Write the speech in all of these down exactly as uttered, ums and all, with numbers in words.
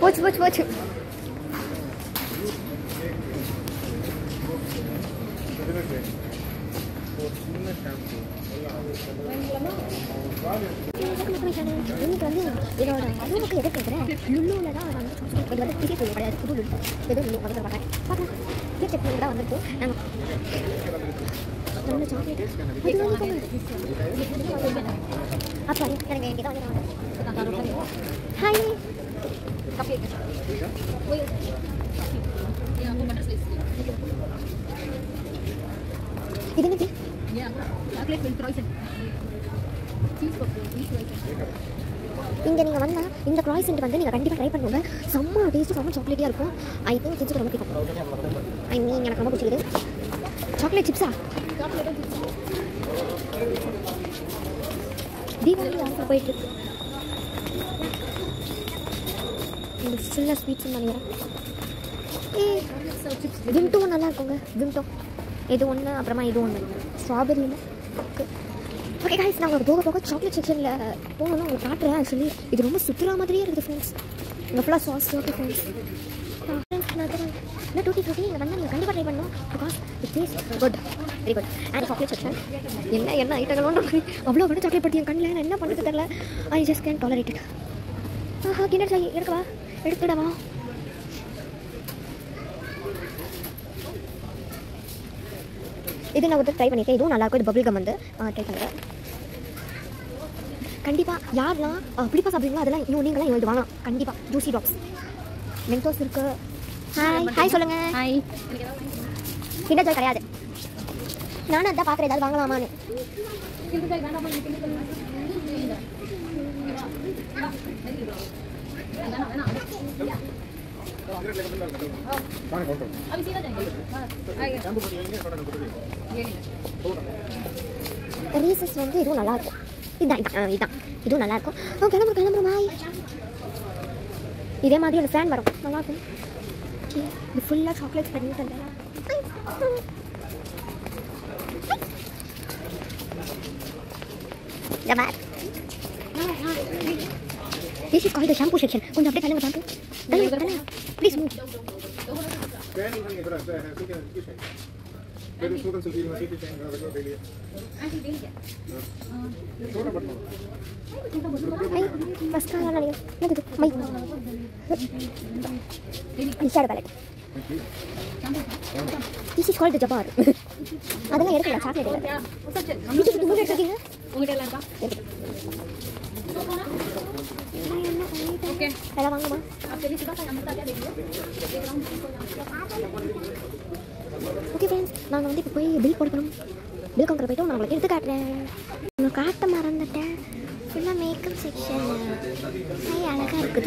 போச்சு போச்சு போச்சு. இன்னைக்கு வந்து இதோட அதுவுக்கு எது கேட்குறேன் லுல்லுவில் தான் வந்து இது வந்து திரி சொல்லி கிடையாது புது லுல்லு எதுவும் லுல்லு வந்து பார்க்குறேன் பார்க்கலாம் கே செக் தான் வந்துருக்கு. நாங்கள் நல்ல சாக்லேட்டு அப்போ எனக்கு இங்கே தான் வந்து ஹாய் இது என்னது இங்கே நீங்கள் வந்தால் இந்த க்ராய்சென்ட் வந்து நீங்கள் கண்டிப்பாக ட்ரை பண்ணுங்க. செம்ம டேஸ்ட்டு செம்ம சாக்லேட்டியாக இருக்கும். ஐ திங்க் தெரிஞ்சுக்க ரொம்ப பிடிக்கும். ஐ மீன் எனக்கு ரொம்ப பிடிச்சிருது. சாக்லேட் சிப்ஸா தீபாவளி ஆஃபர் போயிட்டுருக்கு. இது ஃபுல்லாக ஸ்வீட்ஸ்ன்னு நினைக்கிறேன். ஏ விம்டோ நல்லா இருக்குங்க. விம்டோ இது ஒன்று, அப்புறமா இது ஒன்று ஸ்ட்ராபெரியில் ஓகே ஓகே கைஸ். நான் உங்களுக்கு போக போக சாக்லேட் செக்ஷனில் போகணும் உங்களுக்கு காட்டுறேன். ஆக்சுவலி இது ரொம்ப சுற்றுலா மாதிரியே இருக்குது ஃப்ரெண்ட்ஸ். இங்கே ஃபுல்லாக சாஸ் ஓகே ஃப்ரெண்ட்ஸ். ஃப்ரெண்ட்ஸ் நான் நான் டூட்டி ஃப்ரூட்டி இங்கே வந்தால் நீங்கள் கண்டிப்பாக ட்ரை பண்ணணும். Because it taste good very good. And chocolate section என்ன என்ன ஐட்டங்களோட அவ்வளோ கூட சாக்லேட் பட்டி என் கண்ணில் நான் என்ன பண்ணுறது தெரியல. I just can tolerate it. ஆஹா கிண்டர் சாய் எடுக்கவா எடுத்துடவா. இது நான் ஒரு ட்ரை பண்ணியிருக்கேன். இதுவும் நல்லாயிருக்கும். இது பபிள் கம் வந்து ட்ரை பண்ணுறேன் கண்டிப்பாக. யாரெல்லாம் பிடிப்பா சாப்பிடுங்களோ அதெல்லாம் இன்னும் நீங்களாம் இது வாங்கலாம் கண்டிப்பாக. ஜூசி டாக்ஸ் மென்டோஸ் இருக்குது. ஹாய் ஹாய் சொல்லுங்கள். ஹாய் கிண்டர் ஜாய் கிடையாது. நானும் அதான் பார்க்குறேன் ஏதாவது வாங்கலாமான்னு. ரீசஸ் வந்து இதுவும் நல்லாயிருக்கும். இதுதான் இதுதான் இதுதான் இதுவும் நல்லாயிருக்கும். ஆ கிளம்புற கிளம்புற மாய். இதே மாதிரி ஒரு ஃபேன் வரும் நல்லாயிருக்கும். ஓகே இது ஃபுல்லாக சாக்லேட்ஸ் பண்ணி தந்தேன். இந்த மாதிரி this is called the shampoo section. கொஞ்சம் அப்படியே தள்ளுங்க ஷாம்பு. தள்ளுங்க தள்ளுங்க ப்ளீஸ் மூவ். ஃபர்ஸ்ட் கால் நான் என்னது my shadow palette. this is called the ஜபார். அதெல்லாம் எடுக்கல சாக்லேட் இல்ல. இது துணி எடுத்துக்கீங்க உங்ககிட்ட எல்லாம் இருக்கா? ओके पहला वांगमा आप चलिए सीधा सा नंबर क्या देखिए ओके फ्रेंड्स நான் வந்து இப்போ போய் பில் போடணும். பில் கவுண்டர் போய்ட்டு நான் உங்களுக்கு எடுத்து காட்டுறேன். நான் காட்ட மறந்துட்டேன். ஃபுல்லாக மேக்கப் செக்ஷன் ஐ அழகாக இருக்குது.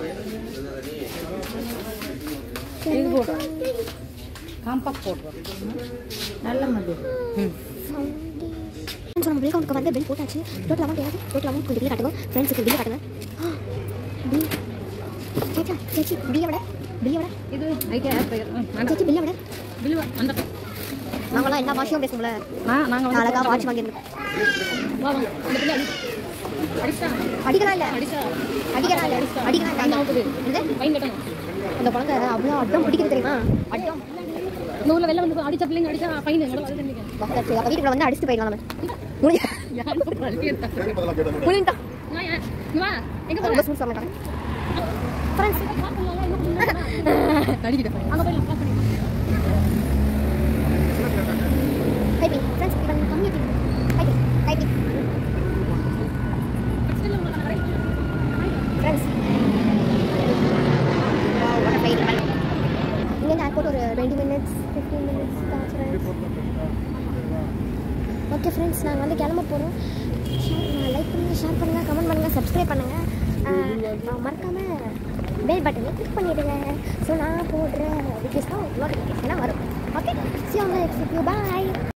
இது போடு காம்பாக்ட் போடுறோம் நல்ல மாதிரி. ம் ஸோ நம்ம பில் கவுண்டருக்கு வந்து பில் போட்டாச்சு. டோட்டல் அமௌண்ட் ஏதாவது டோட்டல் அமௌண்ட் கொஞ்சம் பில் காட்டுங்க ஃப்ரெண்ட்ஸுக்கு பில் காட்டுங்க. பில் சேச்சா சேச்சி பில்லை விட பில்லை விட இது ஐடியா சேச்சி பில்லை விட பில் அந்த நாங்களாம் என்ன வாஷியும் பேசுவோம்ல. நாங்கள் அழகாக வாட்ச் வாங்கியிருந்தோம். அடிக்கலாம் இல்லை அடிக்கலாம் இல்லை அடிக்கலாம் இல்லை அந்த குழந்தை அவ்வளோ அட்டம் பிடிக்கிறது தெரியுமா? அட்டம் நூலில் வெளில வந்து அடிச்ச பிள்ளைங்க அடிச்சா ஃபைன் வீட்டுக்குள்ள வந்து அடிச்சுட்டு போயிடலாம். நம்ம ரொம்ப சூட் சாப்பிட்டாங்க இங்கேருந்து ஏர்போர்ட் ஒரு டுவெண்ட்டி மினிட்ஸ் ஃபிஃப்டீன் மினிட்ஸ் தான் ஃப்ரெண்ட்ஸ். ஓகே ஃப்ரெண்ட்ஸ் நாங்கள் வந்து கிளம்ப போகிறோம். லைக் பண்ணுங்கள், ஷேர் பண்ணுங்கள், கமெண்ட் பண்ணுங்கள், சப்ஸ்கிரைப் பண்ணுங்கள். மறக்காமல் பெல் பட்டனை கிளிக் பண்ணிவிடுங்க. ஸோ நான் போடுற வீடியோஸ் தான் நோட்டிஃபிகேஷனாக வரும். Okay see on the next video. Bye.